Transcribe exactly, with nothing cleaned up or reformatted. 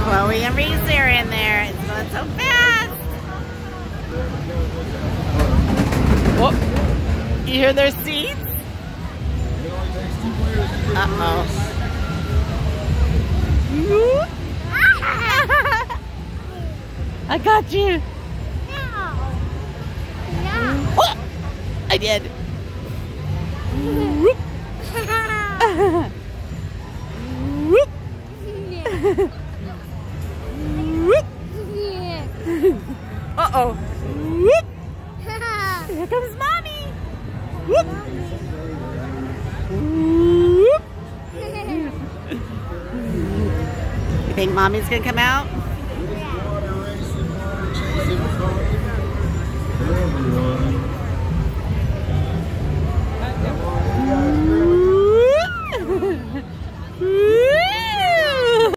Chloe and Reese are in there. It's going so fast. Whoop. You hear their seats? Uh-oh. I got you. No. No. Oh, I did. Whoop. Whoop. Whoop. Uh-oh. Whoop. Here comes Mommy. Whoop. Whoop. You think Mommy's gonna come out? Yeah.